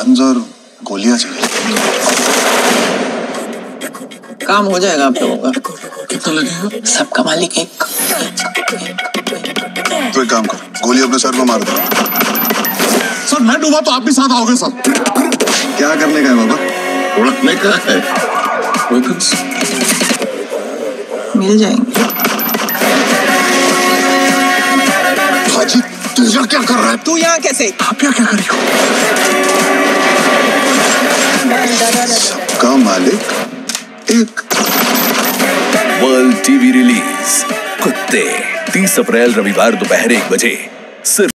Guns और गोलियां चाहिए। काम हो जाएगा आप लोगों का। कितना लगेगा? सबका मालिक एक। तो एक काम कर, गोली अपने सर में मार दो। सर मैं डूबा तो आप भी साथ आओगे सर। क्या करने का है बाबा? उड़ने का है। मिल जाएंगे। हाजी तू यहाँ क्या कर रहा है? तू यहाँ कैसे? आप यहाँ क्या कर रही हो? सबका मालिक एक। वर्ल्ड टीवी रिलीज कुत्ते 30 अप्रैल रविवार दोपहर 1 बजे सिर्फ